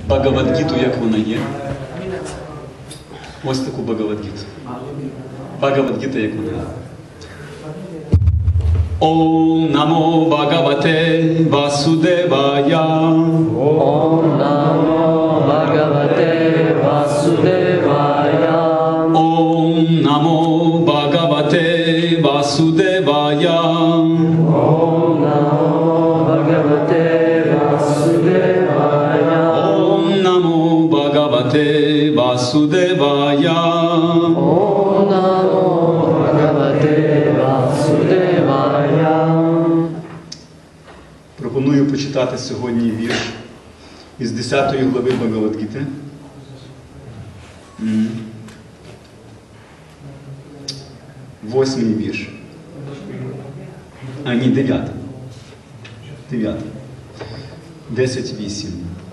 Багавадгіту, як вона є. Ось таку Багавадгіту. Багавадгіта, як вона є. Ом намо Бхагавате Васудевая. Ом намо Бхагавате Васудевая. Ом намо Бхагавате Васудевая. Ом намо Бхагавате Васудевая. Ом намо Бхагавате Васудевая. Ом намо Бхагавате Васудевая. Пропоную почитати сьогодні вірш із 10 глави Багавадгіти. 8 вірш. А ні, 9. 10:8.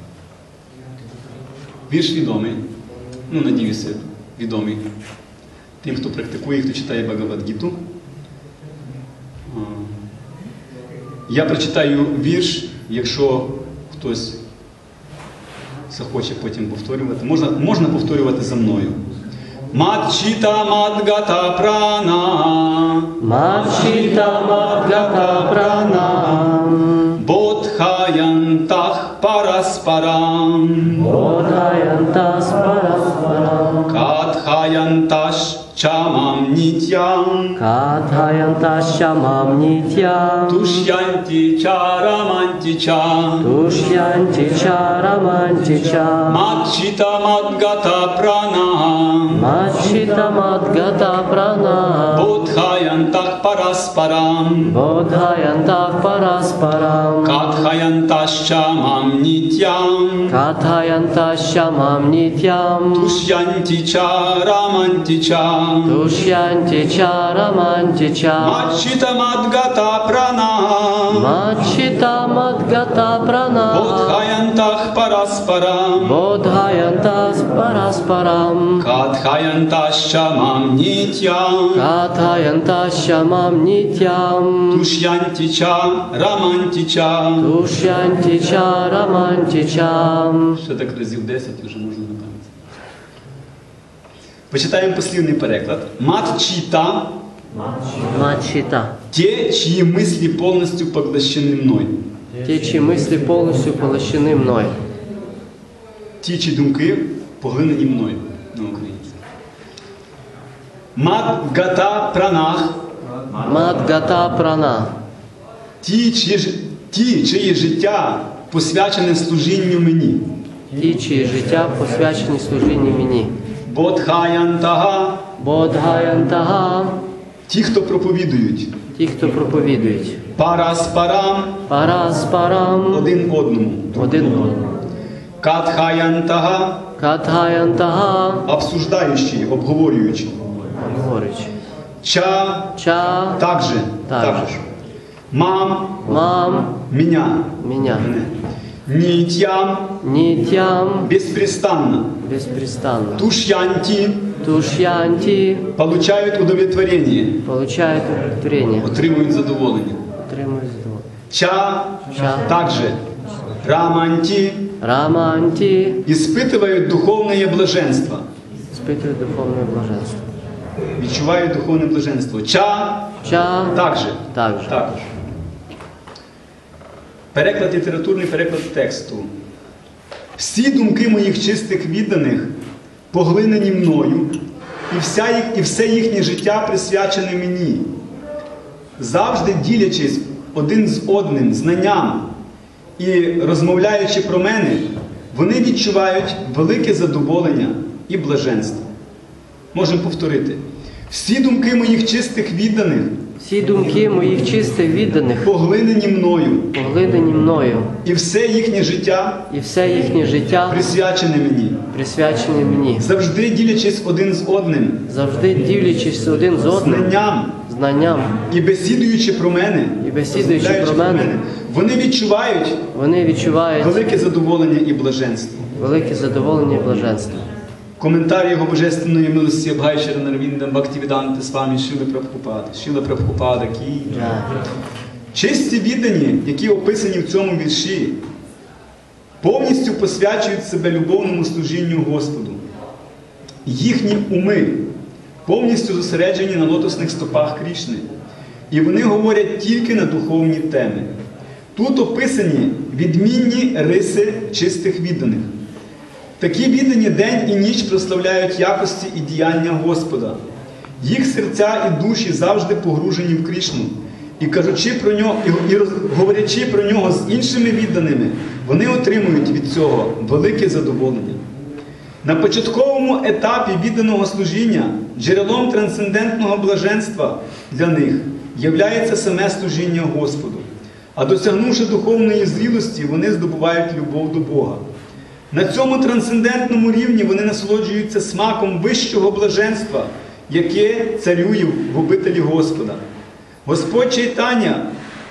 Вірш відомий. Ну, надіюся, відомий тим, хто практикує, хто читає Багавадгіту. Я прочитаю вірш, якщо хтось захоче потім повторювати. Можна повторювати за мною. Мачіта мадгата прана. Мачіта мадгата прана. Бодхаянтах параспарам. Бодхаянтас параспарам. Катхаянташ чамам нітям. Катхаянтас чамам нітям. Тушянти чараманти ча. Тушянти чараманти ча. Мачіта мадгата прана. Мачіта мадгата прана. Бодхаянтах параспарам. Бодхаянтах параспарам. Катхаянташ чамам нітям. Катхаянтас чамам нітям. Тушянти чараманти ча. Тушянти чараманти ча. Мачіта мадгата прана. Мачіта мадгата прана. Бодхаянтах параспарам. Бодхаянтас параспарам. Катхаянташ чамам нітям. Катхаянтас чамам нітям. Тушянти чараманти ча. Тушянти чараманти ча. Ще так разів 10 вже можна на пам'ять. Почитаємо послівний переклад. Матчита – Мачіта. те, чьи мысли полностью поглощены мной. Ті, чиї мислі повністю поглощені мною. Ті, чиї думки поглинені мною на українській. Мадгата пранах – Мадгата прана. ті, чиє життя посвячене служінню мені. Ті, чиї життя посвячені служінню мені. Бодхаянтага – Бодхаянтага. ті, хто проповідують. Ті, хто проповідують. Параспарам Параспарам. один одному. Один одному. Катхаянтага Катхаянтага. обсуждаючи, обговорюючи. Говорить. Ча Ча. также. Также. Мам Мам. меня. Меня. Нитям Нітям. беспрестанно. Безпрестанно. Тушянти Тушянти. получают удовлетворение. Получають удовлетворення. Отримують задоволення. Отримують задоволення. Ча Ча. также. Раманти Раманти. испытывают духовное блаженство. Спитують духовне блаженство. Відчувають духовне блаженство. Ча Ча. также. Також. Також. Переклад, літературний переклад тексту. Всі думки моїх чистих відданих поглинені мною, і все їхнє життя присвячене мені. Завжди ділячись один з одним знанням і розмовляючи про мене, вони відчувають велике задоволення і блаженство. Можемо повторити. Всі думки моїх чистих відданих Всі думки моїх чистих відданих поглинені мною, поглинені мною, і все їхнє життя і все їхнє життя присвячене мені. присвячене мені. Завжди ділячись один з одним Завжди дивлячись один з одним, знанням і бесідуючи про мене, і бесідуючи про розмовляючи мене, вони відчувають вони відчувають велике задоволення і блаженство. велике задоволення і блаженство. Коментар його божественної милості Абгайшара Нарвіндам Бхактивіданти Свамі Шіли Прабхупади. Шіла Прабхупада Кі. Чисті віддані, які описані в цьому вірші, повністю посвячують себе любовному служінню Господу. Їхні уми повністю зосереджені на лотосних стопах Крішни. І вони говорять тільки на духовні теми. Тут описані відмінні риси чистих відданих. Такі віддані день і ніч прославляють якості і діяння Господа. Їх серця і душі завжди погружені в Крішну. І говорячи про нього з іншими відданими, вони отримують від цього велике задоволення. На початковому етапі відданого служіння джерелом трансцендентного блаженства для них являється саме служіння Господу. А досягнувши духовної зрілості, вони здобувають любов до Бога. На цьому трансцендентному рівні вони насолоджуються смаком вищого блаженства, яке царює в обителі Господа. Господь Чайтаня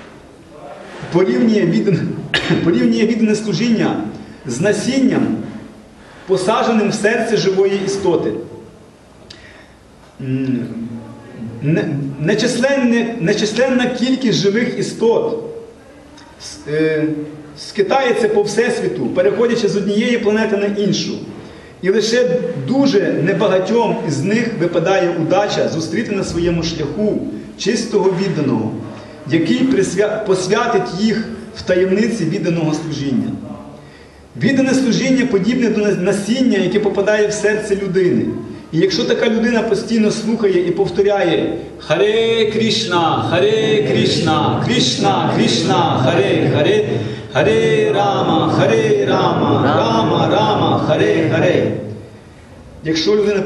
порівнює віддане служіння з насінням, посадженим в серце живої істоти. Нечисленна кількість живих істот скитається по Всесвіту, переходячи з однієї планети на іншу. І лише дуже небагатьом із них випадає удача зустріти на своєму шляху чистого відданого, який посвятить їх в таємниці відданого служіння. Віддане служіння подібне до насіння, яке попадає в серце людини. І якщо така людина постійно слухає і повторяє «Харе Кришна, Харе Кришна, Кришна, Кришна, Харе Харе, Харе Рама, Рама, Рама, Харе Харе». Якщо людина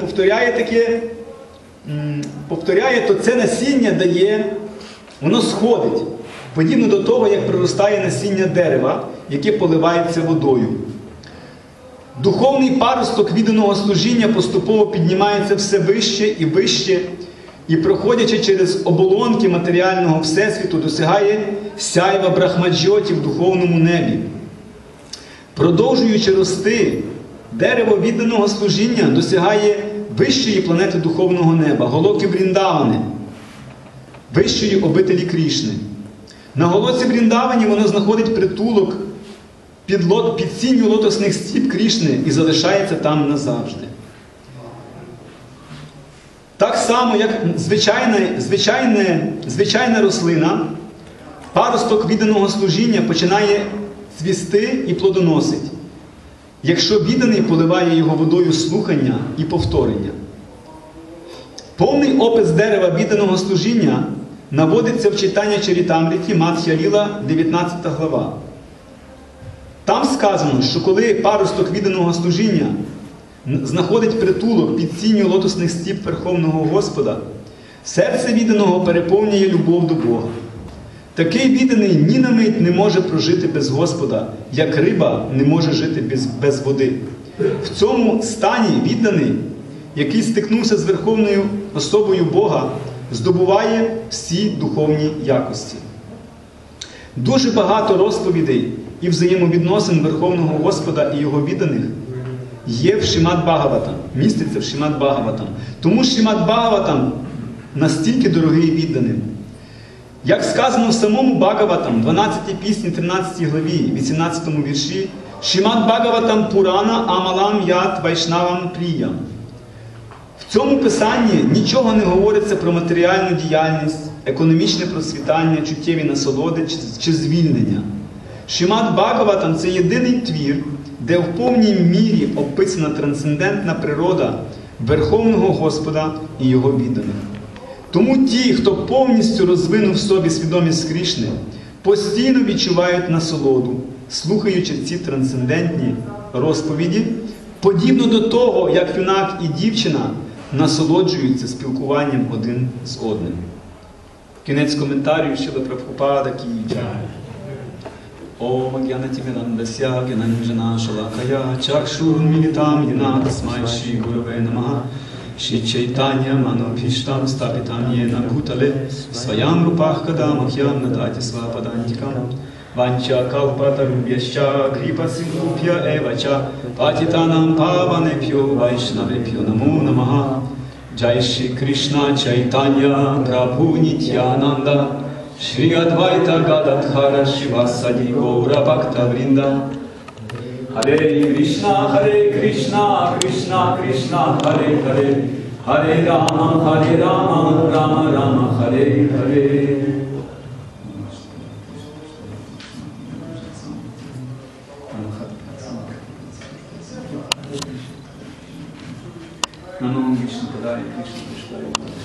повторяє, то це насіння воно сходить. Подібно до того, як проростає насіння дерева, яке поливається водою. Духовний паросток відданого служіння поступово піднімається все вище, і проходячи через оболонки матеріального Всесвіту, досягає сяйва Брахмаджьоті в духовному небі. Продовжуючи рости, дерево відданого служіння досягає вищої планети духовного неба, Голоки Вріндавани, вищої обителі Крішни. На Голоці Вріндавані воно знаходить притулок під сінню лотосних стіп Крішни і залишається там назавжди. Так само, як звичайна рослина, паросток відданого служіння починає цвісти і плодоносить, якщо відданий поливає його водою слухання і повторення. Повний опис дерева відданого служіння наводиться в читання Чарітамріті Мадх'я Ліла, 19 глава. Там сказано, що коли паросток відданого служіння знаходить притулок під сінню лотосних стіп Верховного Господа, серце відданого переповнює любов до Бога. Такий відданий ні на мить не може прожити без Господа, як риба не може жити без води. В цьому стані відданий, який стикнувся з Верховною особою Бога, здобуває всі духовні якості. Дуже багато розповідей і взаємовідносин Верховного Господа і Його відданих є в Шримад Бхагаватам, міститься в Шримад Бхагаватам. Тому Шримад Бхагаватам настільки дорогий відданим. Як сказано в самому Бхагаватам, 12 пісні, 13 главі, 18 вірші, Шримад Бхагаватам Пурана Амалам Ят Вайшнавам Приям. В цьому писанні нічого не говориться про матеріальну діяльність, економічне процвітання, чуттєві насолоди чи звільнення. Шримад Бхагаватам – це єдиний твір, де в повній мірі описана трансцендентна природа Верховного Господа і Його відданих. Тому ті, хто повністю розвинув в собі свідомість Крішни, постійно відчувають насолоду, слухаючи ці трансцендентні розповіді, подібно до того, як юнак і дівчина насолоджуються спілкуванням один з одним. Кінець коментарів Шріла Прабхупада Кі Джай. Ом Агьянатимірандасya Гянанджана Шалакая Чакшурмілітам Єна Тасмай Шрі Гураве Намаха Шрі Чайтanya Манобхіштам Стапітам Єна Бхутале Сваям Рупах Кадамах'ям Надаті Свападантікам Ванча Калпатаруб'яща Кріпа Синдуп'я Евача Патітанам Паванеп'yo Вайшнавеп'yo Намо Намаха Джай Шрі Кришна Чайтanya Прабху Нітянанда Шрі Адвайта Гададхара Шивасаді Гаура Бхакта Врінда Hare Krishna, Krishna Krishna, Hare Hare, Hare Rama, Rama Rama, Hare Hare. Namo Vishnu Padaya, Krishna Krishna.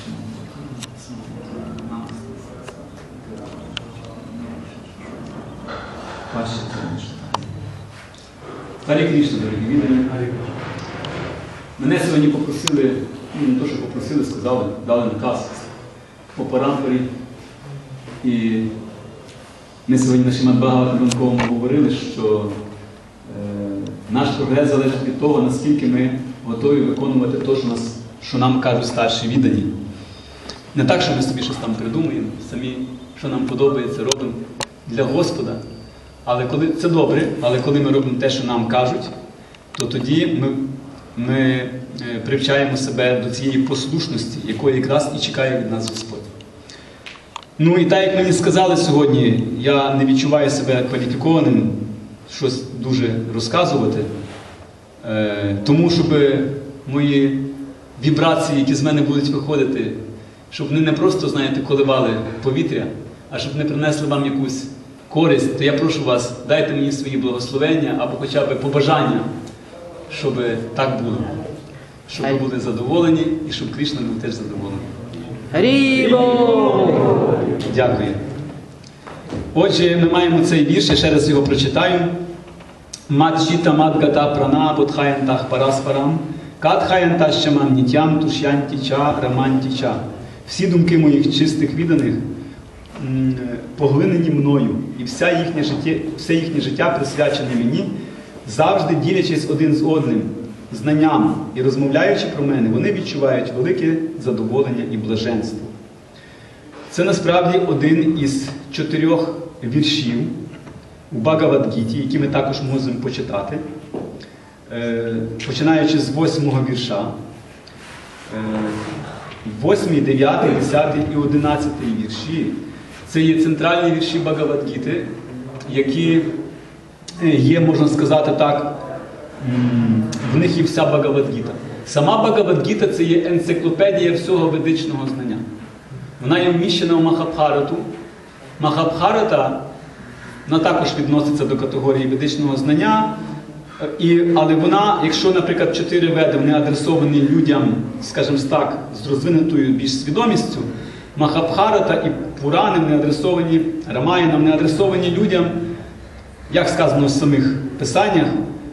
Гарі Кришна, дорогі віддані. Мене сьогодні попросили, не то, що попросили, сказали, дали наказ по парампорі. І ми сьогодні на Шримад Бхагаватам говорили, що наш прогрес залежить від того, наскільки ми готові виконувати те, що нам кажуть старші віддані. Не так, що ми собі щось там придумуємо, самі, що нам подобається, робимо для Господа. Але коли це добре, але коли ми робимо те, що нам кажуть, то тоді ми привчаємо себе до цієї послушності, якої якраз і чекає від нас Господь. Ну і так, як мені сказали сьогодні, я не відчуваю себе кваліфікованим щось дуже розказувати, тому щоб мої вібрації, які з мене будуть виходити, щоб вони не просто, знаєте, коливали повітря, а щоб не принесли вам якусь користь, то я прошу вас, дайте мені свої благословення або хоча б побажання, щоб так було. Щоб ви були задоволені і щоб Кришна був теж задоволений. Харі-бол! Дякую. Отже, ми маємо цей вірш, я ще раз його прочитаю. Маджіта мадгата прана бодхаянтах параспарам, катхаянта щаман нітям тушянтіча рамантіча. Всі думки моїх чистих відданих поглинені мною, і все їхнє життя присвячене мені, завжди ділячись один з одним знанням і розмовляючи про мене, вони відчувають велике задоволення і блаженство. Це насправді один із 4 віршів у Бхагавад-гіті, які ми також можемо почитати, починаючи з 8-го вірша. 8, 9, 10 і 11 вірші. Це є центральні вірші Бхагавад-гіти, які є, можна сказати так, в них є вся Бхагавад-гіта. Сама Бхагавад-гіта – це є енциклопедія всього ведичного знання. Вона є вміщена в Махабхарату. Махабхарата, вона також відноситься до категорії ведичного знання, але вона, якщо, наприклад, 4 веди, вони адресовані людям, скажімо так, з розвинутою більш свідомістю, Махабхарата і Пурани не адресовані, Рамаяна не адресовані людям, як сказано в самих писаннях,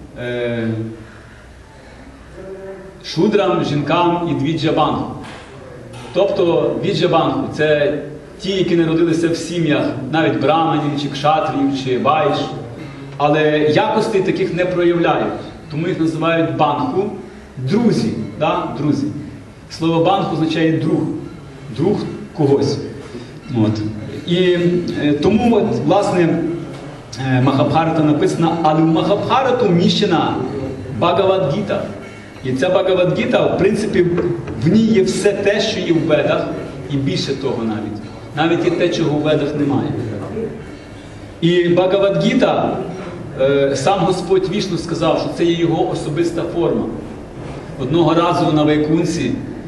шудрам, жінкам і двіджабангу. Тобто двіджабангу – це ті, які народилися в сім'ях навіть браманів, чи кшатрів, чи вайш, але якостей таких не проявляють. Тому їх називають бангу – друзі. Да? Друзі. Слово бангу означає друг. Друг когось. От. І тому, от, власне, Махабхарата написана, але в Махабхарату вміщена Бхагавад-гіта. І ця Бхагавад-гіта, в принципі, в ній є все те, що є в ведах, і більше того навіть. Навіть є те, чого в ведах немає. І Бхагавад-гіта, сам Господь Вішну сказав, що це є його особиста форма. Одного разу на Вайкунці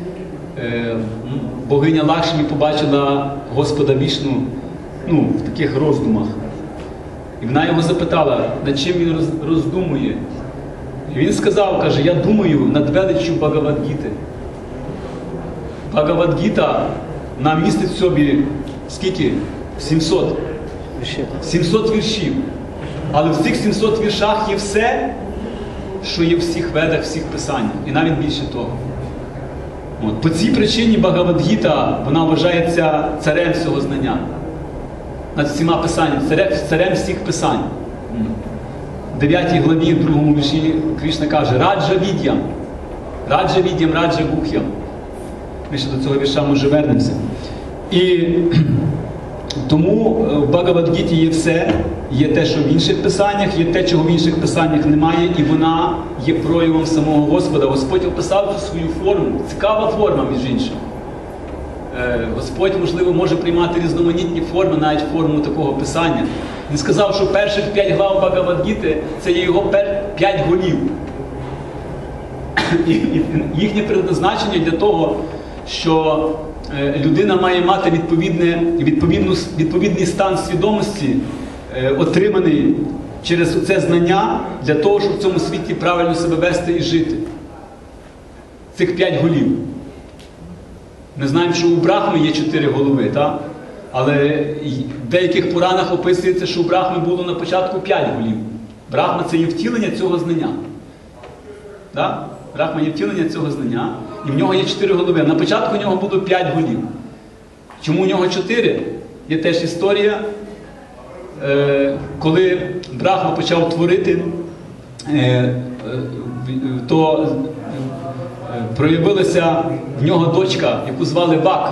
богиня Лакшмі побачила Господа Вішну в таких роздумах. І вона його запитала, над чим він роздумує. І він сказав, каже, я думаю над величчю Бхагавад-гіти. Бхагавад-гіта, вона містить в собі скільки? 700. 700 віршів. Але в цих 700 віршах є все, що є в всіх ведах, всіх писаннях. І навіть більше того. От. По цій причині Бхагавад-гіта, вона вважається царем всього знання. Над всіма писаннями, царем всіх писань. В 9 главі, в 2 вірші Кришна каже «Раджа від'ям», «Раджа від'ям, раджа гух'ям». Ми ще до цього вірша, може, вернемося. І тому в Бхагавад-гіті є все, є те, що в інших писаннях, є те, чого в інших писаннях немає, і вона є проявом самого Господа. Господь описав цю свою форму, цікава форма, між іншим. Господь, можливо, може приймати різноманітні форми, навіть форму такого писання. Він сказав, що перших 5 глав Багавад-гіти – це є його 5 голів. І їхнє предназначення для того, що людина має мати відповідний стан свідомості, отриманий через це знання, для того, щоб в цьому світі правильно себе вести і жити. Цих 5 голів. Ми знаємо, що у Брахми є 4 голови, так? Але в деяких Пуранах описується, що у Брахми було на початку 5 голів. Брахма – це є втілення цього знання. Так? Брахма є втілення цього знання, і в нього є 4 голови. На початку у нього було 5 голів. Чому у нього 4? Є теж історія, коли Брахма почав творити, то проявилася в нього дочка, яку звали Вак.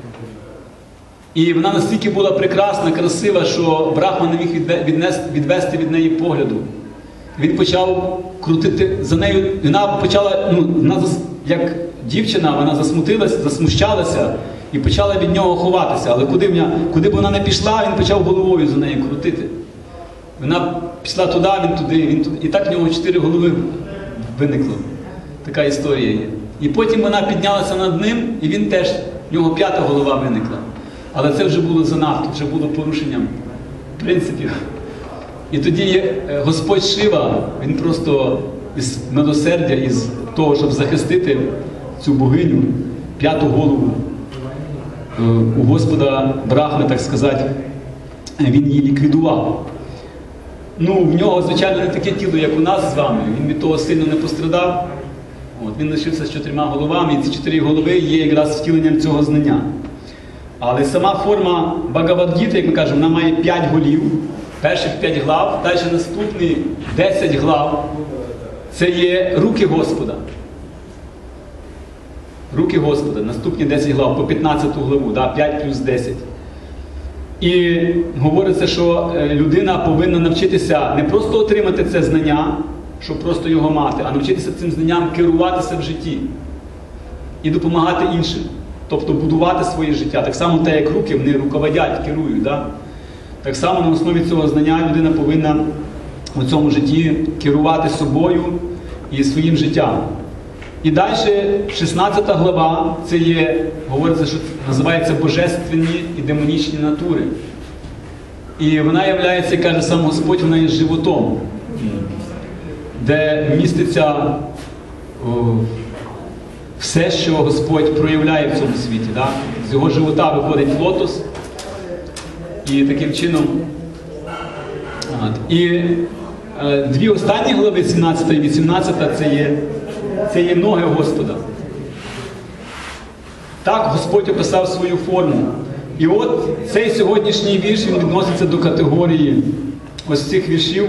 І вона настільки була прекрасна, красива, що Брахма не міг відвести від неї погляду. Він почав крутити за нею, вона почала, вона, як дівчина, вона засмущалася і почала від нього ховатися. Але куди б вона не пішла, він почав головою за нею крутити. Вона пішла туди, він туди. І так в нього 4 голови виникло. Така історія є. І потім вона піднялася над ним, і він теж, в нього 5-та голова виникла. Але це вже було занадто, вже було порушенням принципів. І тоді Господь Шива, він просто із милосердя, із того, щоб захистити цю богиню, 5-ту голову у Господа Брахми, так сказати, він її ліквідував. В нього, звичайно, не таке тіло, як у нас з вами, він від того сильно не пострадав. Він лишився з 4 головами, і ці 4 голови є якраз втіленням цього знання. Але сама форма Багавад-гіти, як ми кажемо, вона має 5 голів, перших 5 глав, далі наступні 10 глав – це є руки Господа. Руки Господа, наступні 10 глав, по 15-ту главу, 5 плюс 10. І говориться, що людина повинна навчитися не просто отримати це знання, щоб просто його мати, а навчитися цим знанням керуватися в житті і допомагати іншим. Тобто будувати своє життя. Так само те, як руки, вони руководять, керують. Так само на основі цього знання людина повинна у цьому житті керувати собою і своїм життям. І далі 16 глава, це є, говориться, що називається божественні і демонічні натури. І вона являється, каже сам Господь, вона є животом, де міститься все, що Господь проявляє в цьому світі. З його живота виходить лотос. І таким чином. І 2 останні глави, 17 і 18, це є ноги Господа. Так Господь описав свою форму. І от цей сьогоднішній вірш, він відноситься до категорії ось цих віршів,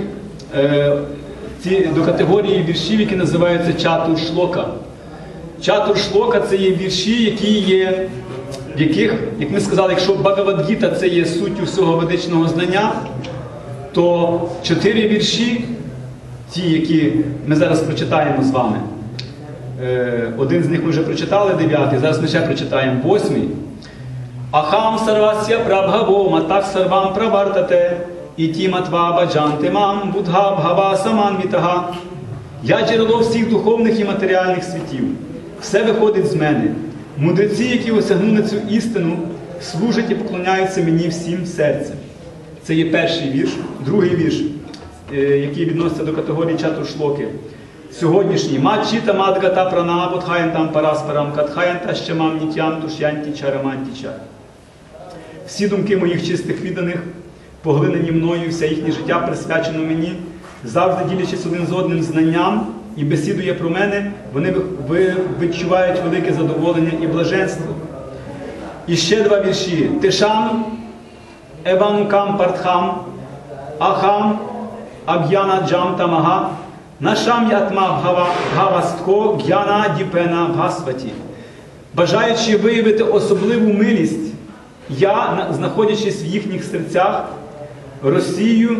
до категорії віршів, які називаються чатур-шлока. Чатур-шлока – це є вірші, які є, в яких, як ми сказали, якщо Багавад-гіта – це є суттю всього ведичного знання, то 4 вірші, ті, які ми зараз прочитаємо з вами, один з них ми вже прочитали, 9-й, зараз ми ще прочитаємо 8-й. Ахам сарвасya прабхаво матак сарвам правартате іті матва баджанти мам будга бхава саманвітага. Я джерело всіх духовних і матеріальних світів. Все виходить з мене. Мудреці, які осягнули цю істину, служать і поклоняються мені всім серцем. Це є перший вірш. Другий вірш, який відноситься до категорії чатур-шлоки. Сьогоднішній. Мачіта мадгата пранабудхаянтам параспарам катхаянта щамам нітям тушянті чарамантіча. Всі думки моїх чистих відданих, поглинені мною, все їхнє життя присвячено мені, завжди ділячись один з одним знанням і бесідує про мене, вони відчувають велике задоволення і блаженство. І ще 2 вірші. Тишам еванукам партхам ахам аг'яна джам тамага нашам ятма бхавастко г'яна діпена бхасваті. Бажаючи виявити особливу милість, я, знаходячись в їхніх серцях, розсію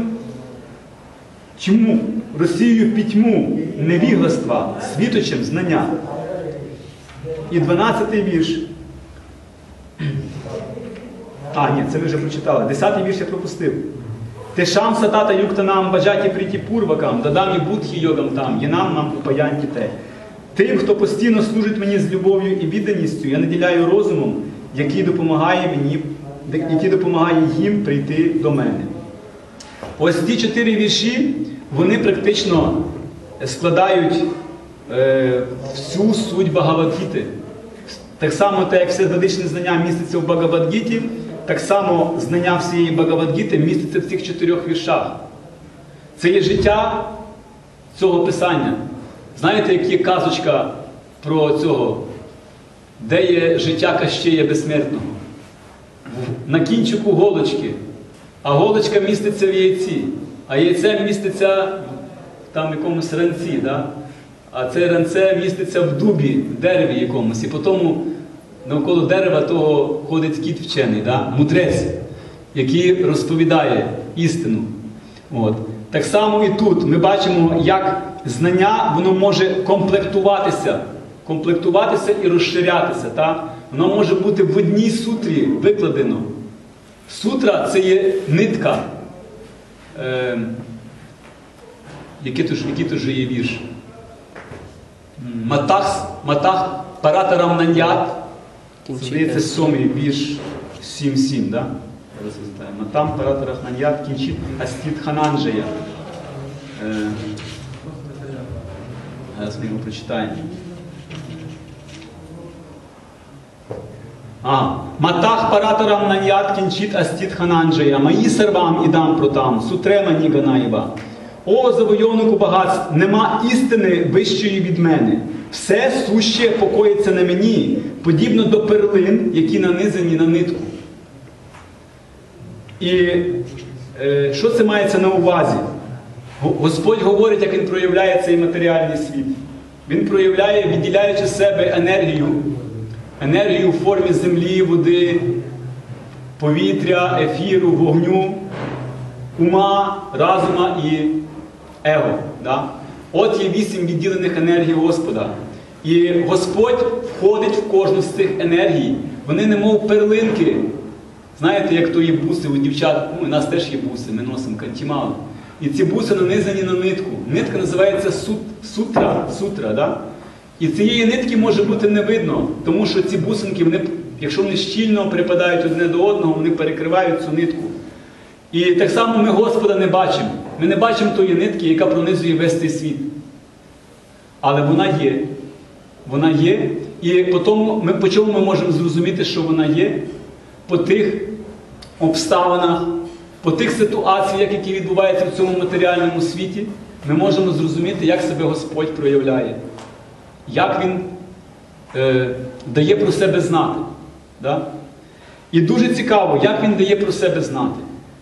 пітьму невігластва світочем знання. І 12-й вірш. Ні, це ми вже прочитали. 10-й вірш я пропустив. Тешам сатата юктанам баджаті пріті пурвакам, дадам і будхі йогам там, єнам нам упаянті те. Тим, хто постійно служить мені з любов'ю і відданістю, я наділяю розумом, який допомагає їм прийти до мене. Ось ці 4 вірші, вони практично складають всю суть Багавад-гіти. Так само, як все ведичне знання міститься в Багавад-гіті, так само знання всієї Багавад-гіти міститься в цих 4 віршах. Це є життя цього писання. Знаєте, як є казочка про цього, де є життя Кащея Безсмертного? На кінчику голочки, а голочка міститься в яйці, а яйце міститься там в якомусь ранці, да? А це ранце міститься в дубі, в дереві якомусь, і потім навколо дерева того ходить кіт вчений, да? Мудрець, який розповідає істину. От. Так само і тут ми бачимо, як знання, воно може комплектуватися і розширятися. Так? Воно може бути в одній сутрі викладено. Сутра – це є нитка. Який тут же є вірш? Матах паратарам нанят. Здається, 7-й вірш 7.7, да? Матам паратарах нанят кінчит астіт хананджея. Зараз ми його прочитаємо. Матах паратарам нанят кінчит астіт хананджея. Маї сарвам ідам протам. Сутрема ніганаєва. О, завойовнику багатств, нема істини вищої від мене. Все суще покоїться на мені, подібно до перлин, які нанизані на нитку. І що це мається на увазі? Господь говорить, як Він проявляє цей матеріальний світ. Він проявляє, відділяючи з себе енергію в формі землі, води, повітря, ефіру, вогню, ума, разума і его. Да? От є 8 відділених енергій Господа. І Господь входить в кожну з цих енергій. Вони немов перлинки. Знаєте, як то є буси у дівчат, у нас теж є буси, ми носимо кантімали. І ці буси нанизані на нитку. Нитка називається сутра. Да? І цієї нитки може бути не видно, тому що ці бусинки, вони, якщо вони щільно припадають одне до одного, вони перекривають цю нитку. І так само ми Господа не бачимо. Ми не бачимо тої нитки, яка пронизує весь цей світ. Але вона є. Вона є. І по чому ми можемо зрозуміти, що вона є? По тих обставинах, по тих ситуаціях, які відбуваються в цьому матеріальному світі, ми можемо зрозуміти, як себе Господь проявляє. Як Він дає про себе знати. Да? І дуже цікаво, як Він дає про себе знати.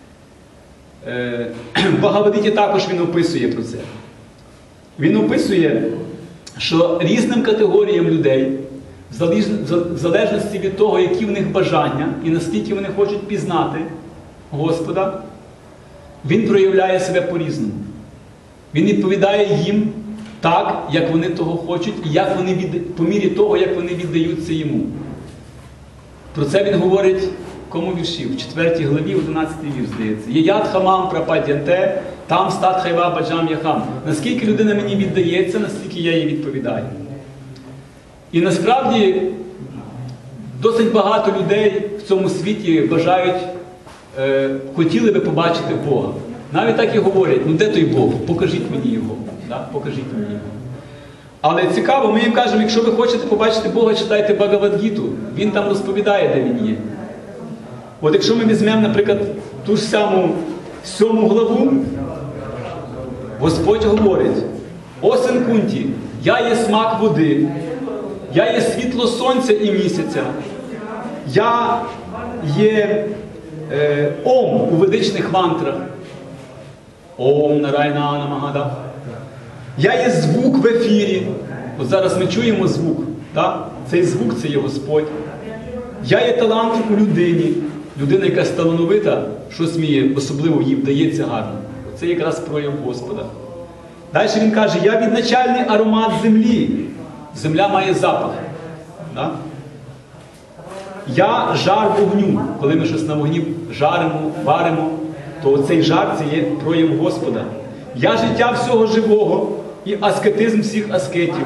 В Багавад-гіті також Він описує про це. Він описує, що різним категоріям людей, в залежності від того, які в них бажання і наскільки вони хочуть пізнати Господа, Він проявляє себе по-різному. Він відповідає їм так, як вони того хочуть, і як вони по мірі того, як вони віддаються Йому. Про це Він говорить в кому вірші? В 4 главі, 11 вірш, здається. «Єят хамам прападянте, там стат хайва баджам яхам». Наскільки людина мені віддається, настільки я їй відповідаю. І насправді досить багато людей в цьому світі бажають, хотіли би побачити Бога. Навіть так і говорять, ну де той Бог? Покажіть мені Його. Да? Покажіть мені Його. Але цікаво, ми їм кажемо, якщо ви хочете побачити Бога, читайте Багавад-гіту. Він там розповідає, де Він є. От якщо ми візьмемо, наприклад, ту ж саму 7 главу, Господь говорить: «О син Кунті, я є смак води, я є світло сонця і місяця, я є Ом у ведичних мантрах, Ом Нарайна Намагада. Я є звук в ефірі». От зараз ми чуємо звук, так? Цей звук – це є Господь. Я є талант у людині. Людина, яка талановита, що сміє, особливо їй вдається гарно. Це якраз прояв Господа. Далі він каже: я відначальний аромат землі. Земля має запах. Да? Я жар вогню. Коли ми щось на вогні жаримо, варимо, то цей жар – це є прояв Господа. Я життя всього живого і аскетизм всіх аскетів.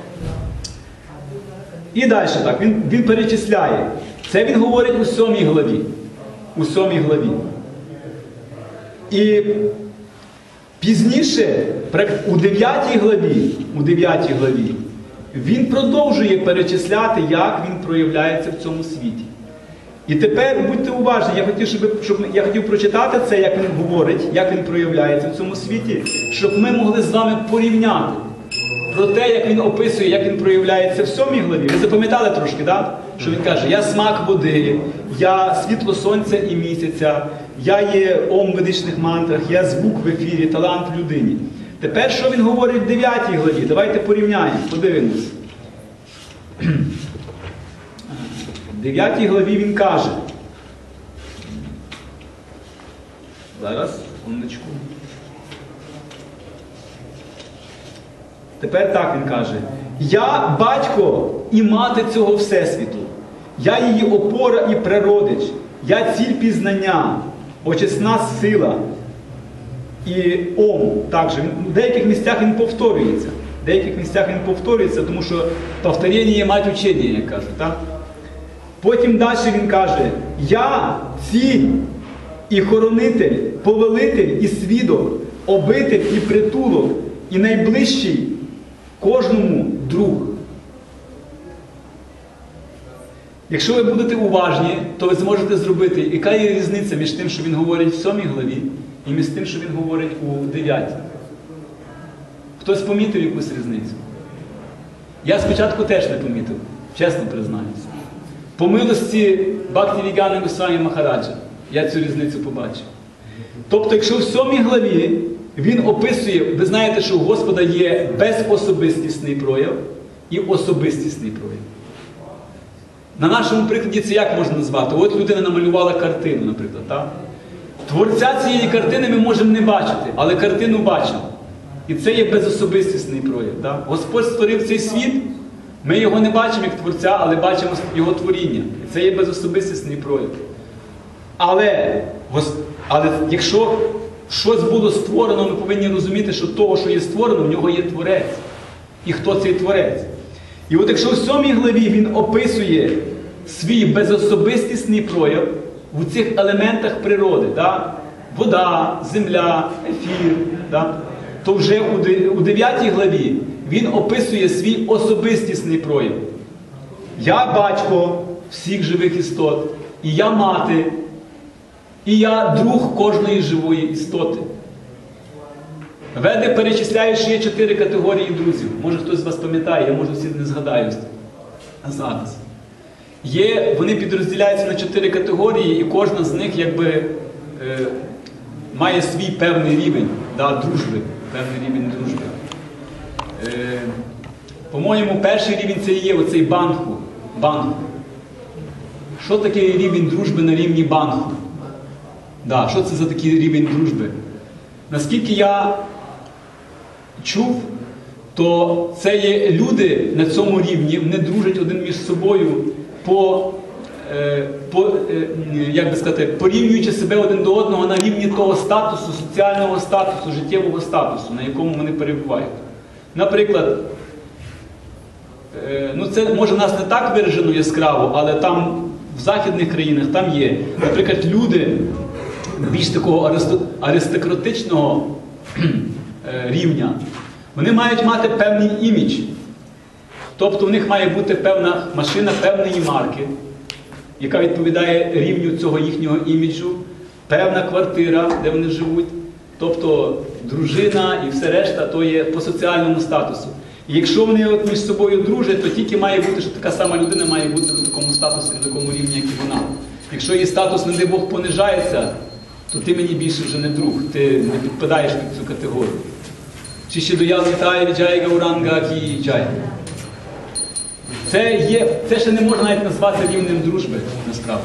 І далі так, він перечисляє. Це він говорить у 7 главі. У 7 главі. І пізніше, у 9 главі, він продовжує перечисляти, як він проявляється в цьому світі. І тепер, будьте уважні, я хотів прочитати це, як він говорить, як він проявляється в цьому світі, щоб ми могли з вами порівняти про те, як він описує, як він проявляється в 7 главі. Ви запам'ятали трошки, так? Що він каже, я смак води, я світло сонця і місяця, я є ом в ведичних мантрах, я звук в ефірі, талант в людині. Тепер, що він говорить в 9 главі? Давайте порівняємо, подивимось. В 9 главі він каже, зараз, секундочку. Тепер так він каже, я батько і мати цього всесвіту, я її опора і природич, я ціль пізнання, очисна сила і ом. Також в деяких місцях він повторюється. В деяких місцях він повторюється, тому що повторення є мать учення, як кажуть. Так? Потім далі він каже, я ціль і хоронитель, повелитель і свідок, обитель і притулок, і найближчий кожному друг. Якщо ви будете уважні, то ви зможете зробити, яка є різниця між тим, що він говорить в 7 главі, і між тим, що він говорить у 9. Хтось помітив якусь різницю? Я спочатку теж не помітив, чесно признаюся. По милості Бхактивігани Госвамі Махараджа я цю різницю побачив. Тобто, якщо в 7 главі він описує, ви знаєте, що у Господа є безособистісний прояв і особистісний прояв. На нашому прикладі це як можна назвати? От людина намалювала картину, наприклад. Так? Творця цієї картини ми можемо не бачити, але картину бачимо. І це є безособистісний прояв. Так? Господь створив цей світ, ми його не бачимо як Творця, але бачимо його творіння. І це є безособистісний прояв. Але якщо щось було створено, ми повинні розуміти, що того, що є створено, в нього є Творець. І хто цей Творець? І от якщо в 7 главі він описує свій безособистісний прояв в цих елементах природи, да? Вода, земля, ефір, да? То вже у 9 главі він описує свій особистісний прояв. Я батько всіх живих істот, і я мати, і я друг кожної живої істоти. Веди перечисляє, що є 4 категорії друзів. Може хтось з вас пам'ятає, я може всі не згадаю зараз. Вони підрозділяються на 4 категорії, і кожна з них якби має свій певний рівень дружби. Певний рівень дружби. По-моєму, перший рівень це є оцей банху. Що таке рівень дружби на рівні банху? Що це за такий рівень дружби? Наскільки я чув, то це є люди на цьому рівні, вони дружать один між собою порівнюючи себе один до одного на рівні того статусу, соціального статусу, життєвого статусу, на якому вони перебувають. Наприклад, це може в нас не так виражено яскраво, але там в західних країнах там є, наприклад, люди більш такого аристократичного рівня, вони мають мати певний імідж. Тобто в них має бути певна машина певної марки, яка відповідає рівню цього їхнього іміджу, певна квартира, де вони живуть, тобто дружина і все решта, то є по соціальному статусу. І якщо вони між собою дружать, то тільки має бути, що така сама людина має бути на такому статусі, на такому рівні, як і вона. Якщо її статус, не дай Бог, понижається, то ти мені більше вже не друг, ти не підпадаєш під цю категорію. Чи ще доялитає Віджай Гауранга Кі Джай. Це ще не можна навіть назвати рівнем дружби, насправді.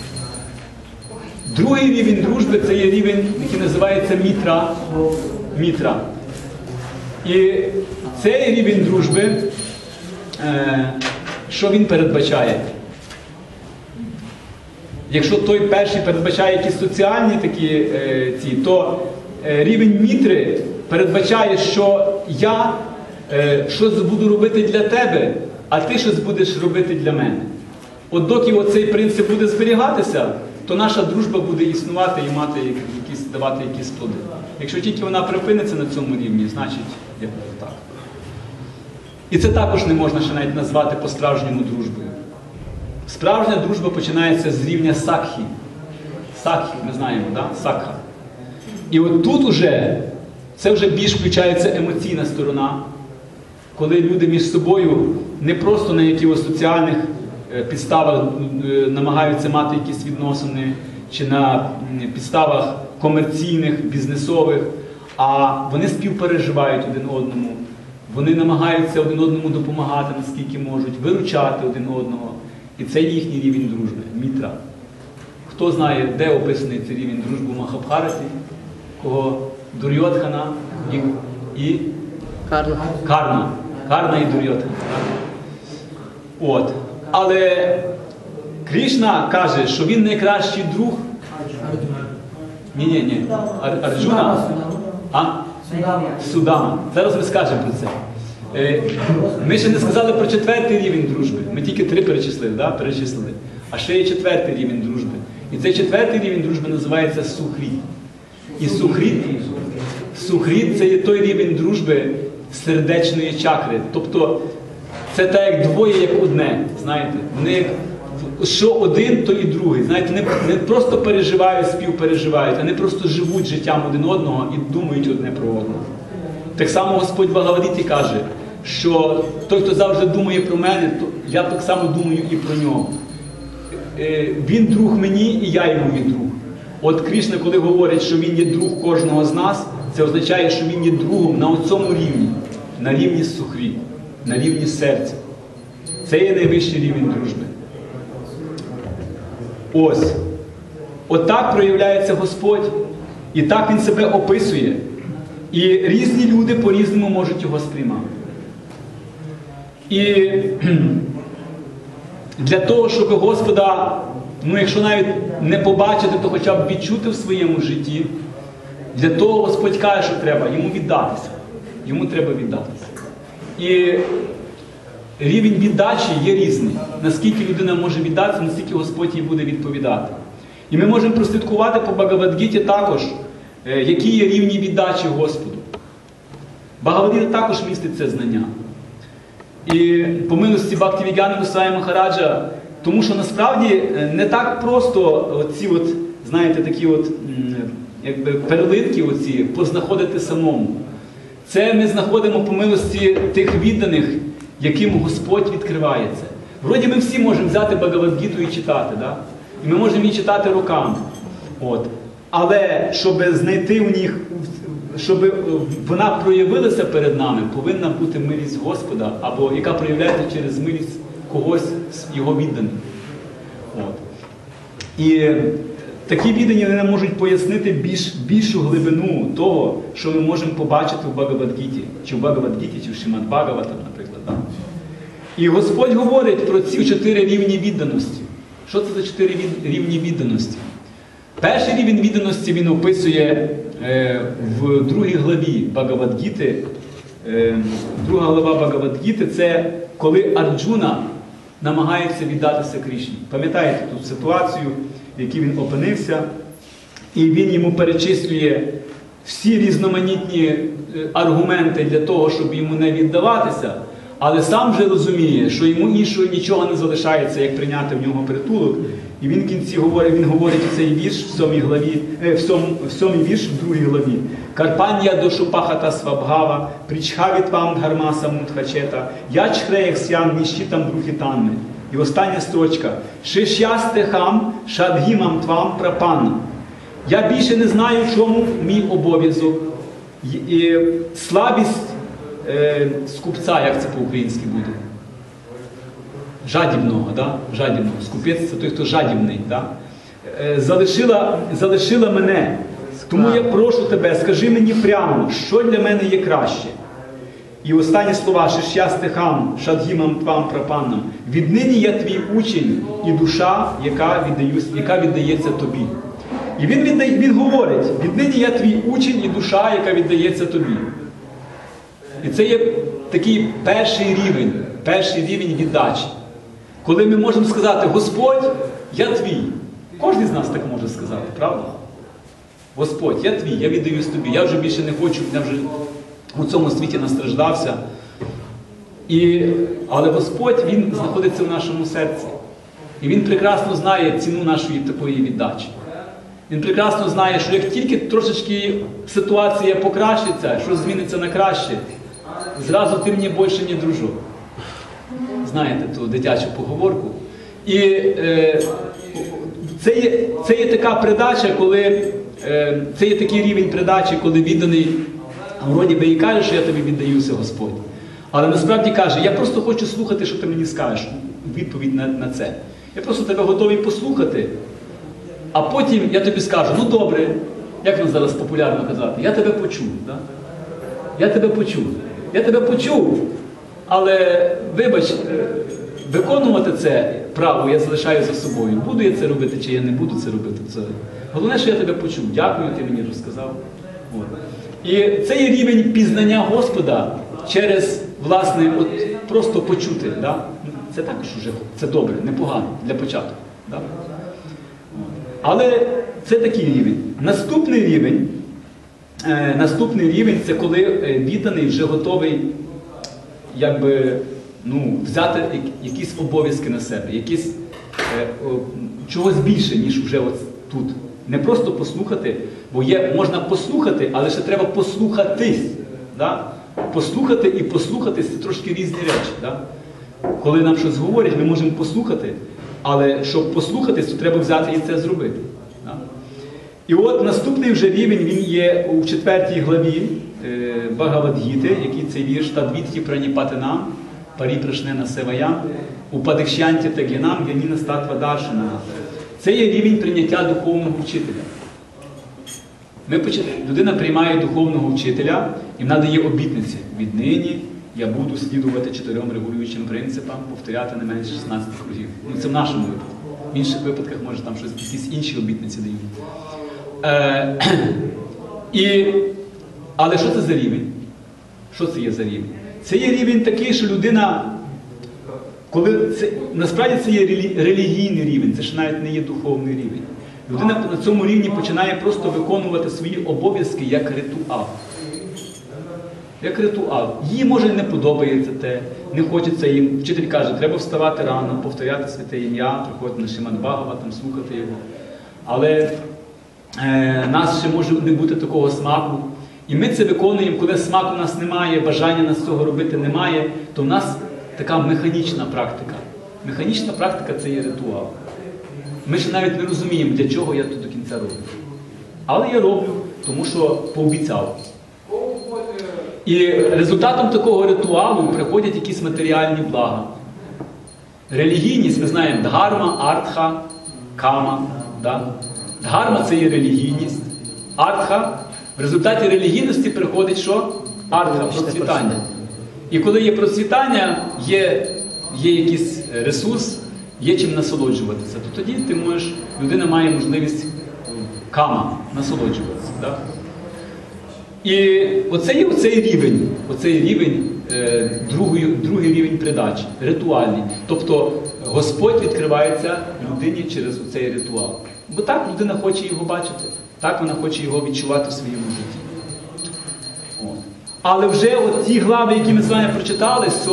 Другий рівень дружби – це є рівень, який називається мітра. І цей рівень дружби, що він передбачає? якщо той перший передбачає якісь соціальні такі то рівень Мітри передбачає, що я щось буду робити для тебе, а ти щось будеш робити для мене. От доки оцей принцип буде зберігатися, то наша дружба буде існувати і давати якісь плоди. Якщо тільки вона припиниться на цьому рівні, значить, як так. І це також не можна ще навіть назвати по-справжньому дружбою. Справжня дружба починається з рівня сакхі. Сакхі, ми знаємо, да? Сакха. І от тут уже, це вже більш включається емоційна сторона, коли люди між собою не просто на якихось соціальних підставах намагаються мати якісь відносини, чи на підставах комерційних, бізнесових, а вони співпереживають один одному, вони намагаються один одному допомагати, наскільки можуть, виручати один одного. І це їхній рівень дружби, мітра. Хто знає, де описаний цей рівень дружби в Махабхараті? Кого? Дурьодхана і Карна. Карна і Дурьодхана. От. Але Кришна каже, що він найкращий друг. Ні. Арджуна. Судама. Зараз ми скажемо про це. Ми ще не сказали про 4-й рівень дружби. Ми тільки 3 перечислили, да? Перечислили. А ще є 4-й рівень дружби. І цей 4-й рівень дружби називається сухріт. І сухріт – це є той рівень дружби сердечної чакри. Тобто це так як двоє, як одне. Знаєте? Вони як що один, то і другий. Знаєте, не просто переживають, співпереживають, а не просто живуть життям один одного і думають одне про одного. Так само Господь в Бхагавад-гіті каже, що той, хто завжди думає про мене, то я так само думаю і про нього. Він друг мені, і я йому є друг. От Кришна, коли говорить, що він є друг кожного з нас, це означає, що він є другом на цьому рівні, на рівні сухрі, на рівні серця. Це є найвищий рівень дружби. Ось. Отак проявляється Господь, і так Він себе описує. І різні люди по-різному можуть його сприймати. І для того, щоб Господа, якщо навіть не побачити, то хоча б відчути в своєму житті, для того Господь каже, що треба йому віддатися. Йому треба віддатися. І рівень віддачі є різний. Наскільки людина може віддатися, настільки Господь їй буде відповідати. І ми можемо прослідкувати по Бхагавад-гіті також, які є рівні віддачі Господу. Бхагавад-гіта також містить це знання. І по милості Бхактивігьяна Госвамі Махараджа, тому що насправді не так просто оці от, знаєте, такі от, якби перлинки оці познаходити самому. Це ми знаходимо по милості тих відданих, яким Господь відкриває це. Вроді ми всі можемо взяти Бхагавад-гіту і читати, да? І ми можемо її читати роками. От. Але щоб знайти в них, щоб вона проявилася перед нами, повинна бути милість Господа, або яка проявляється через милість когось з його відданих. От. І такі віддані вони нам можуть пояснити більшу глибину того, що ми можемо побачити в Бхагавад-гіті, чи в Бхагавад-гіті, чи в Шримад-Бхагаватам, наприклад. Да? І Господь говорить про ці 4 рівні відданості. Що це за 4 рівні відданості? Перший рівень відданості він описує в другій главі Бхагавад-гіти. Друга глава Бхагавад-гіти – це коли Арджуна намагається віддатися Кришні. Пам'ятаєте ту ситуацію, в якій він опинився, і він йому перечислює всі різноманітні аргументи для того, щоб йому не віддаватися, але сам же розуміє, що йому іншого нічого не залишається, як прийняти в нього притулок. І він в кінці говорить цей вірш в 7 главі, в 7 вірш в 2 главі. Карпан'я дошупахата свабгава, причхавітвам дхармаса мудхачета, ячхреях сян ніщитам брухітанни. І остання строчка. Шишястехам шадгімам твам прапанна. Я більше не знаю, чому мій обов'язок. І слабість скупця, як це по-українськи буде. Жадібного, да? Жадібного. Скупець – це той, хто жадібний. Да? Залишила мене. Тому я прошу тебе, скажи мені прямо, що для мене є краще. І останні слова «Шиш'я стихам, шадгімам твам прапаннам». «Віднині я твій учень і душа, яка віддається тобі». І він говорить, «Віднині я твій учень і душа, яка віддається тобі». І це є такий перший рівень віддачі. Коли ми можемо сказати, Господь, я твій. Кожен з нас так може сказати, правда? Господь, я твій, я віддаюсь тобі, я вже більше не хочу, я вже у цьому світі настраждався. Але Господь, Він знаходиться в нашому серці. І Він прекрасно знає ціну нашої такої віддачі. Він прекрасно знає, що як тільки трошечки ситуація покращиться, щось зміниться на краще, зразу ти мені більше не дружок. Знаєте ту дитячу поговорку. І це є така передача, це є такий рівень передачі, коли відданий вроді би і каже, що я тобі віддаюся, Господь. Але насправді каже, я просто хочу слухати, що ти мені скажеш, відповідь на це. Я просто тебе готовий послухати, а потім я тобі скажу, ну добре, як нам зараз популярно казати, я тебе почув. Да? Я тебе почув, але, вибач, виконувати це право я залишаю за собою. Буду я це робити, чи я не буду це робити. Головне, що я тебе почув. Дякую, ти мені розказав. От. І це є рівень пізнання Господа через, власне, просто почути. Да? Це також вже це добре, непогано для початку. Да? Але це такий рівень. Наступний рівень – це коли відданий вже готовий взяти якісь обов'язки на себе, чогось більше, ніж вже тут. Не просто послухати, бо можна послухати, але ще треба послухатись. Да? Послухати і послухатись – це трошки різні речі. Да? Коли нам щось говорять, ми можемо послухати, але щоб послухатись, то треба взяти і це зробити. Да? І от наступний вже рівень, він є у 4 главі Багавад-гіти, який цей вірш «Тадвітті праніпатинам, паріпрашнена севаям, упадикшянті тегінам, яніна статва даршана». Це є рівень прийняття духовного вчителя. Людина приймає духовного вчителя і вона дає обітниці. Віднині я буду слідувати 4 регулюючим принципам, повторяти не менше 16 разів. Це в нашому випадку. В інших випадках, може, там якісь інші обітниці дають. Але що це за рівень? Що це є за рівень? Це є рівень такий, що людина, насправді це є релігійний рівень, це ж навіть не є духовний рівень. Людина на цьому рівні починає просто виконувати свої обов'язки як ритуал. Як ритуал. Їй, може, не подобається те, не хочеться їм. Вчитель каже, треба вставати рано, повторяти святе ім'я, приходити на Шримад Бхагаватам, слухати його. Але нас ще може не бути такого смаку. І ми це виконуємо, коли смаку у нас немає, бажання нас цього робити немає, то в нас така механічна практика. Механічна практика – це є ритуал. Ми ще навіть не розуміємо, для чого я тут до кінця роблю. Але я роблю, тому що пообіцяв. І результатом такого ритуалу приходять якісь матеріальні блага. Релігійність, ми знаємо, дхарма, артха, кама. Да? Дхарма – це є релігійність. Артха – в результаті релігійності приходить що? Артха, процвітання. І коли є процвітання, є якийсь ресурс, є чим насолоджуватися, то тоді людина має можливість кама насолоджуватися. Да? І оцей рівень, другий рівень передачі, ритуальний. Тобто Господь відкривається людині через цей ритуал. Бо так людина хоче його бачити, так вона хоче його відчувати в своєму житті. От. Але вже ті глави, які ми з вами прочитали, 7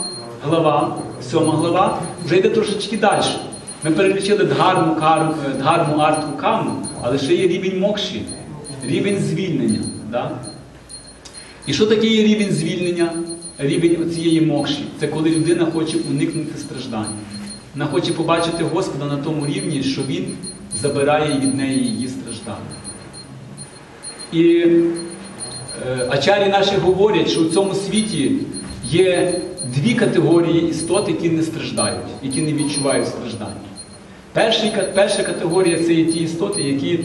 глава, вже йде трошечки далі. Ми переключили дхарму, артху, каму, але ще є рівень мокші, рівень звільнення. Да? І що таке є рівень звільнення, рівень цієї мокші? Це коли людина хоче уникнути страждань. Вона хоче побачити Господа на тому рівні, що Він забирає від неї її страждання. І ачарі наші говорять, що у цьому світі є 2 категорії істот, які не страждають, які не відчувають страждання. Перша категорія – це є ті істоти, які,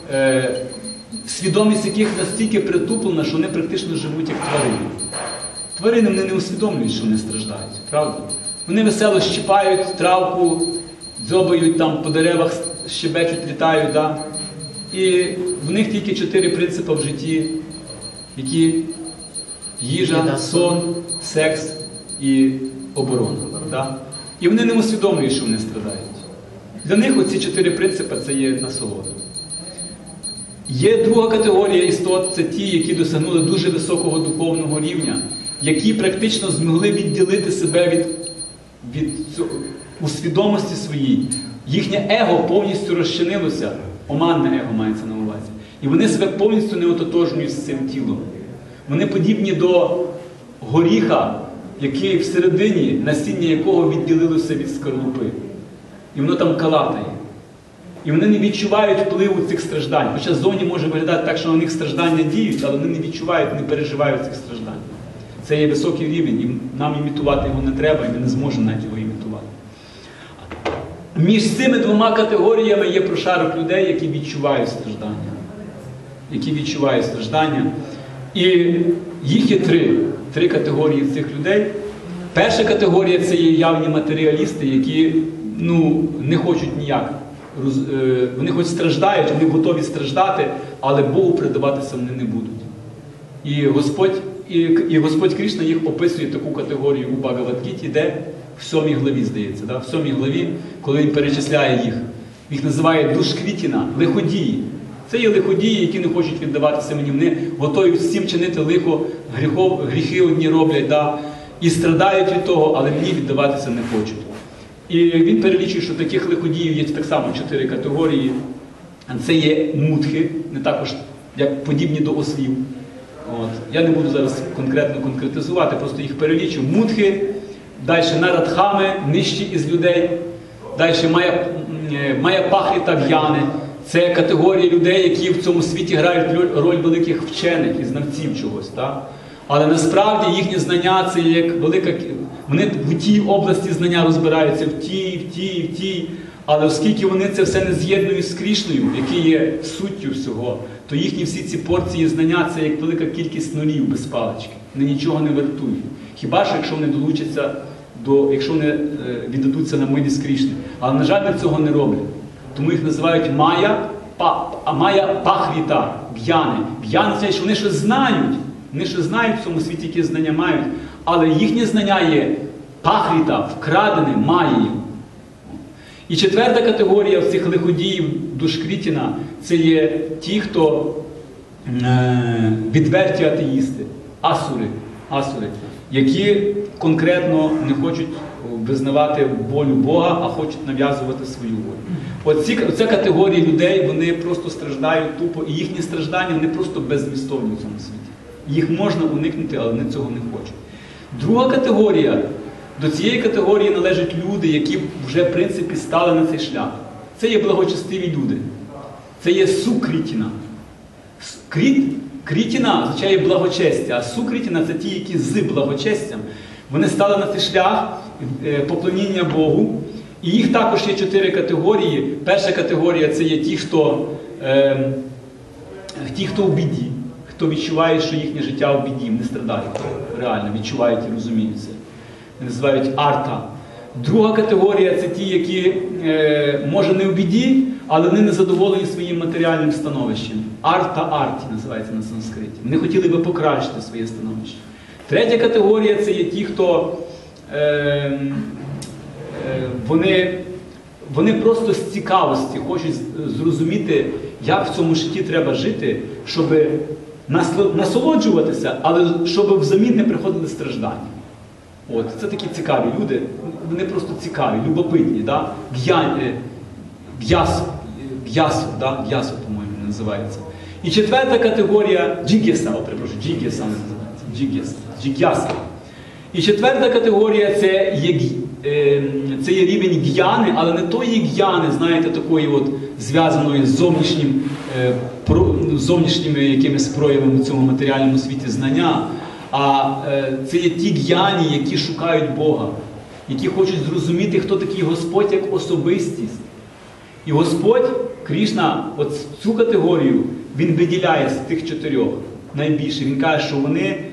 свідомість яких настільки притуплена, що вони практично живуть як тварини. Тварини вони не усвідомлюють, що вони страждають, правда? Вони весело щіпають травку, дзьобають там по деревах, щебечуть, літають, да? І в них тільки 4 принципи в житті, які їжа, сон, секс і оборона. Да? І вони не усвідомлюють, що вони страдають. Для них оці 4 принципи – це є насолода. Є друга категорія істот – це ті, які досягнули дуже високого духовного рівня, які практично змогли відділити себе від у свідомості своїй. Їхнє его повністю розчинилося, оманне его мається на увазі. І вони себе повністю не ототожнюють з цим тілом. Вони подібні до горіха, який всередині, насіння якого відділилося від скорлупи. І воно там калатає. І вони не відчувають впливу цих страждань. Хоча ззовні може виглядати так, що на них страждання діють, але вони не відчувають, не переживають цих страждань. Це є високий рівень, і нам імітувати його не треба, і ми не зможемо навіть його імітувати. Між цими двома категоріями є прошарок людей, які відчувають страждання. Які відчувають страждання. І їх є три категорії цих людей. Перша категорія – це є явні матеріалісти, які не хочуть ніяк. Вони хоч страждають, вони готові страждати, але Богу предаватися вони не будуть. І Господь Кришна їх описує таку категорію у Багавад-гіті, де в 7 главі, здається. Да? В 7 главі, коли він перечисляє їх. Їх називає душквітіна, лиходії. Це є лиходії, які не хочуть віддаватися мені. Вони готові всім чинити лихо, гріхи одні роблять, да? І страдають від того, але мені віддаватися не хочуть. І він перелічує, що таких лиходіїв є так само 4 категорії. Це є мудхи, не також як подібні до ослів. Я не буду зараз конкретно конкретизувати, просто їх перелічу. Мудхи, далі нарадхами, нижчі із людей, далі майапахи та в'яни. Це категорії людей, які в цьому світі грають роль великих вчених і знавців чогось. Так? Але насправді їхні знання це як велика... Вони в тій області знання розбираються, в тій. Але оскільки вони це все не з'єднують з Крішною, який є суттю всього, то їхні всі ці порції знання це як велика кількість нулів без палички. Вони нічого не вартують. Хіба що, якщо вони долучаться якщо вони віддадуться на милість Крішни. Але, на жаль, вони цього не роблять. Тому їх називають майя пахвіта, в'яни. В'яни це, що вони щось знають. Вони щось знають в цьому світі, які знання мають. Але їхнє знання є пахвіта, вкрадене маєю. І 4 категорія цих лиходіїв душквітіна – це є ті, хто відверті атеїсти, асури, які конкретно не хочуть визнавати волю Бога, а хочуть нав'язувати свою волю. Оця категорія людей, вони просто страждають тупо, і їхні страждання, вони просто беззмістовні в цьому світі. Їх можна уникнути, але вони цього не хочуть. Друга категорія, до цієї категорії належать люди, які вже, в принципі, стали на цей шлях. Це є благочестиві люди. Це є сукрітіна. Крітіна означає благочестя, а сукрітіна – це ті, які з благочестям. Вони стали на цей шлях поклоніння Богу. І їх також є 4 категорії. Перша категорія – це є ті, хто в біді. Хто відчуває, що їхнє життя в біді, не страдають. Реально відчувають і розуміють це. Називають арта. Друга категорія – це ті, які, може, не в біді, але вони не задоволені своїм матеріальним становищем. Арта-арті називається на санскриті. Вони хотіли би покращити своє становище. Третя категорія – це є ті, хто вони просто з цікавості хочуть зрозуміти, як в цьому житті треба жити, щоб насолоджуватися, але щоб взамін не приходили страждання. Це такі цікаві люди, вони просто цікаві, любопитні. Да? В'ясо, по-моєму, називається. І 4 категорія джігєса, джігєса називається, джіг'яса. І 4 категорія це є рівень г'яни, але не тої г'яни, знаєте, такої зв'язаної з зовнішніми якимись проявами в цьому матеріальному світі знання, а це є ті г'яні, які шукають Бога, які хочуть зрозуміти, хто такий Господь як особистість. І Господь, Кришна, цю категорію, він виділяє з тих 4 найбільше. Він каже, що вони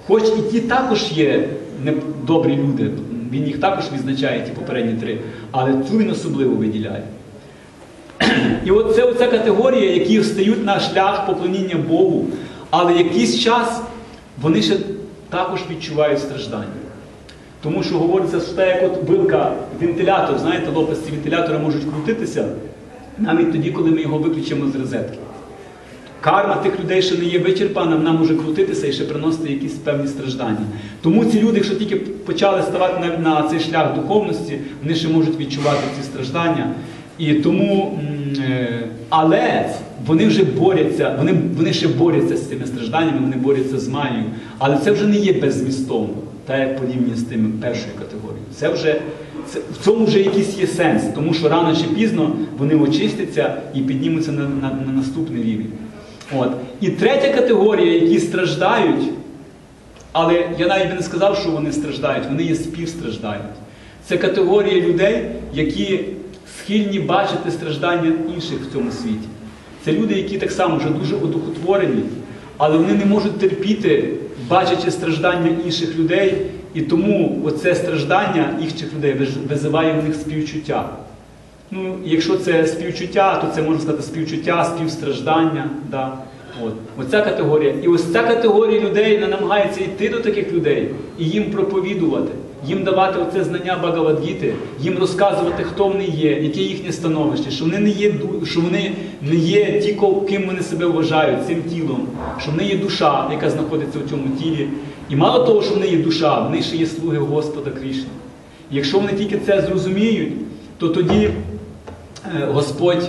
Хоч і ті також є добрі люди, він їх також відзначає, ті попередні 3, але цю він особливо виділяє. І от це оця категорія, які встають на шлях поклоніння Богу, але якийсь час вони ще також відчувають страждання. Тому що говориться, що так, як от вилка, вентилятор, знаєте, лопасті вентилятора можуть крутитися навіть тоді, коли ми його виключимо з розетки. Карма тих людей, що не є вичерпана, вона може крутитися і ще приносити якісь певні страждання. Тому ці люди, якщо тільки почали ставати на цей шлях духовності, вони ще можуть відчувати ці страждання. І тому, але вони вже борються, вони ще борються з цими стражданнями, вони борються з маєю. Але це вже не є беззмістовно, так як порівняно з тими першою категорією. В цьому вже якийсь є сенс, тому що рано чи пізно вони очистяться і піднімуться на наступний рівень. От. І третя категорія, які страждають, але я навіть би не сказав, що вони страждають, вони є співстраждають. Це категорія людей, які схильні бачити страждання інших в цьому світі. Це люди, які так само вже дуже одухотворені, але вони не можуть терпіти, бачачи страждання інших людей, і тому оце страждання інших людей визиває в них співчуття. Ну, якщо це співчуття, то це можна сказати співчуття, співстраждання. Да? Оця категорія. І ось ця категорія людей намагається йти до таких людей і їм проповідувати, їм давати оце знання Багавад-гіти, їм розказувати, хто вони є, яке їхнє становище, що вони не є ті, ким вони себе вважають, цим тілом, що вони є душа, яка знаходиться в цьому тілі. І мало того, що вони є душа, вони ще є слуги Господа Кришни. І якщо вони тільки це зрозуміють, то тоді Господь,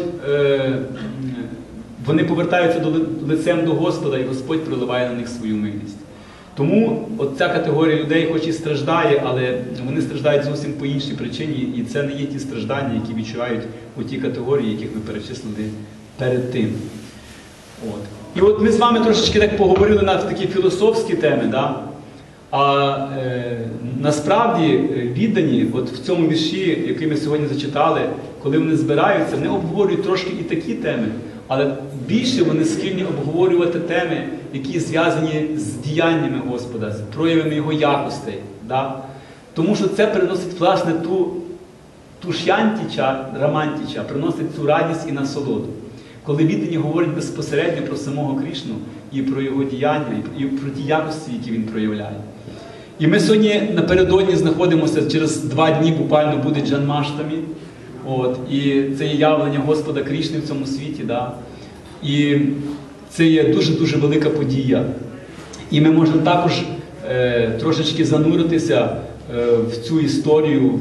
вони повертаються лицем до Господа, і Господь проливає на них свою милість. Тому от ця категорія людей хоч і страждає, але вони страждають зовсім по іншій причині, і це не є ті страждання, які відчувають у ті категорії, яких ми перечислили перед тим. От. І от ми з вами трошечки так поговорили на такі філософські теми, да? А насправді віддані, от в цьому вірші, який ми сьогодні зачитали, коли вони збираються, вони обговорюють трошки і такі теми, але більше вони схильні обговорювати теми, які зв'язані з діяннями Господа, з проявами Його якостей. Да? Тому що це приносить, власне, ту ш'янтіча, рамантіча, приносить цю радість і насолоду. Коли віддані говорять безпосередньо про самого Кришну і про Його діяння, і про ті якості, які Він проявляє. І ми сьогодні напередодні знаходимося, через 2 дні буквально буде Джанмаштамі. І це є явлення Господа Кришни в цьому світі. Да? І це є дуже-дуже велика подія. І ми можемо також трошечки зануритися в цю історію,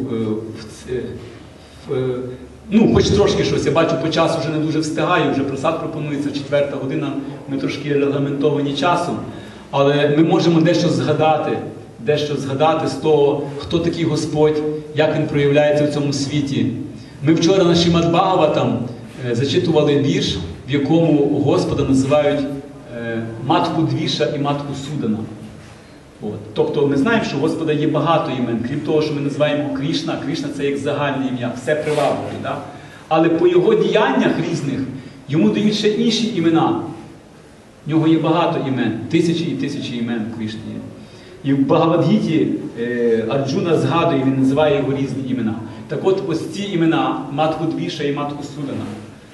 хоч трошки щось. Я бачу, по часу вже не дуже встигаю, вже просад пропонується 4-та година, ми трошки регламентовані часом. Але ми можемо дещо згадати з того, хто такий Господь, як Він проявляється в цьому світі. Ми вчора на Шримад Бхагаватам зачитували вірш, в якому Господа називають Матху Двіша і Матху Судана. Тобто ми знаємо, що у Господа є багато імен, крім того, що ми називаємо Кришна. Кришна – це як загальне ім'я, все привабливе. Да? Але по Його діяннях різних Йому дають ще інші імена. В нього є багато імен, тисячі і тисячі імен Кришни є. І в Багавад-гіті Арджуна згадує, він називає його різні імена. Так от ось ці імена, Матху Двіша і Матху Судана.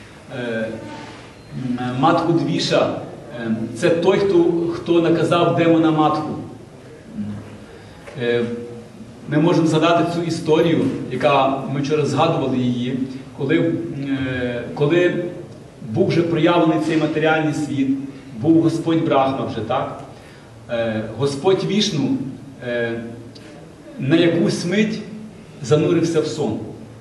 Матху Двіша – це той, хто наказав демона Матху. Ми можемо згадати цю історію, яка ми вчора згадували її, коли був вже проявлений цей матеріальний світ, був Господь Брахма вже, так? Господь Вішну на якусь мить занурився в сон.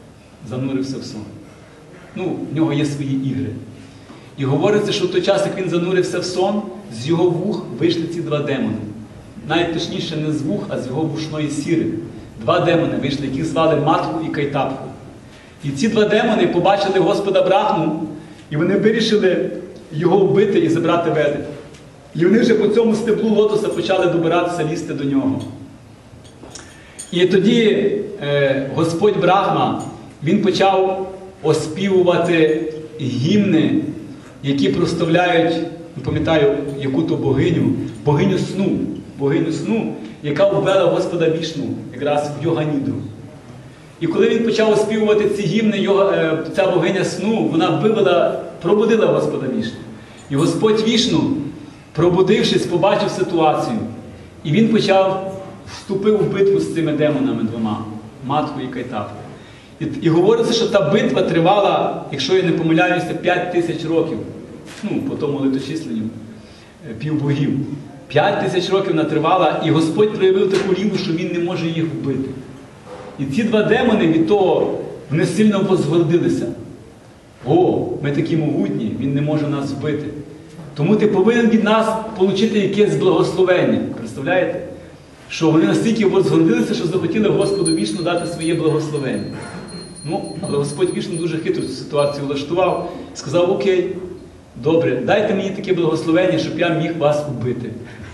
В нього є свої ігри. І говориться, що в той час, як він занурився в сон, з його вух вийшли ці 2 демони. Навіть точніше не з вух, а з його вушної сіри. 2 демони вийшли, яких звали Матху і Кайтапху. І ці 2 демони побачили Господа Брахму, і вони вирішили його вбити і забрати веди. І вони вже по цьому стеблу лотоса почали добиратися, лізти до нього. І тоді Господь Брахма, він почав оспівувати гімни, які прославляють, не пам'ятаю, яку-то богиню сну. богиню сну, яка ввела Господа Вішну якраз в Йога-нідру. І коли він почав оспівувати ці гімни, ця богиня сну, вона пробудила Господа Вішну. І Господь Вішну, пробудившись, побачив ситуацію. І він вступив в битву з цими демонами двома, Маткою і Кайтапою. І говориться, що та битва тривала, якщо я не помиляюся, 5000 років. По тому леточисленню півбогів. 5000 років вона тривала, і Господь проявив таку ріву, що він не може їх вбити. І ці два демони від того, вони сильно возгордилися. О, ми такі могутні, він не може нас вбити. Тому ти повинен від нас отримати якесь благословення. Представляєте? Що вони настільки возгордилися, що захотіли Господу Вішну дати своє благословення. Але Господь Вішну дуже хитро цю ситуацію влаштував. Сказав: окей, добре, дайте мені таке благословення, щоб я міг вас вбити.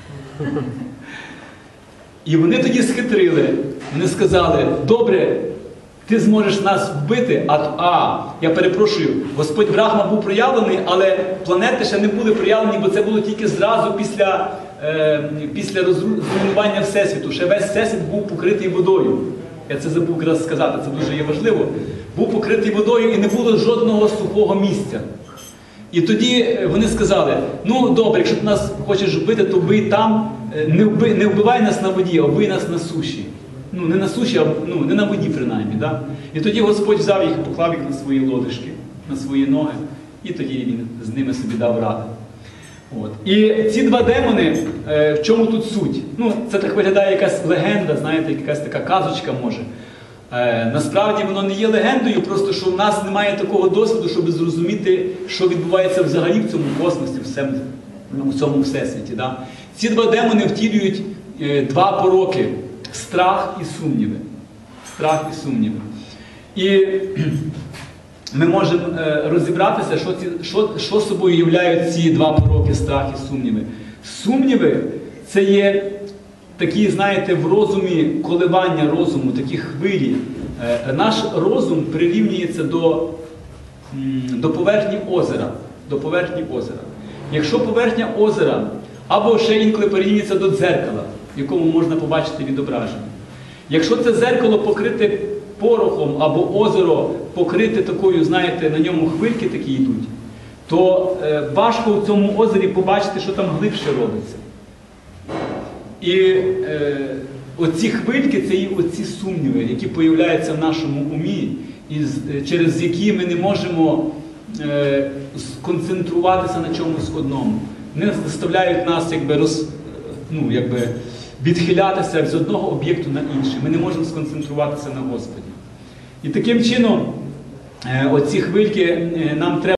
І вони тоді схитрили. Вони сказали: добре, ти зможеш нас вбити, я перепрошую, Господь Брахма був проявлений, але планети ще не були проявлені, бо це було тільки зразу після розруйнування Всесвіту. Ще весь Всесвіт був покритий водою. Я це забув якраз сказати, це дуже є важливо. Був покритий водою і не було жодного сухого місця. І тоді вони сказали: добре, якщо ти нас хочеш вбити, то вбий там, не вбивай нас на воді, а вбий нас на суші. Не на суші, не на воді принаймні. Да? І тоді Господь взяв їх і поклав їх на свої лодочки, на свої ноги, і тоді він з ними собі дав раду. І ці два демони, в чому тут суть? Це так виглядає якась легенда, знаєте, якась така казочка може. Насправді воно не є легендою, просто що в нас немає такого досвіду, щоб зрозуміти, що відбувається взагалі в цьому космосі, в цьому всесвіті. Да? Ці два демони втілюють два пороки – страх і сумніви. Страх і сумніви. І ми можемо розібратися, що собою являють ці два пороки – страх і сумніви. Сумніви – це є такі, знаєте, в розумі коливання розуму, такі хвилі. Наш розум прирівнюється до поверхні озера. Якщо поверхня озера, або ще інколи порівнюється до дзеркала, в якому можна побачити відображення. Якщо це дзеркало покрите порохом, або озеро покрите такою, знаєте, на ньому хвильки такі йдуть, то важко в цьому озері побачити, що там глибше робиться. І оці хвильки – це і оці сумніви, які появляються в нашому умі, і через які ми не можемо сконцентруватися на чомусь одному. Вони заставляють нас відхилятися з одного об'єкту на інший. Ми не можемо сконцентруватися на Господі. І таким чином оці хвильки нам треба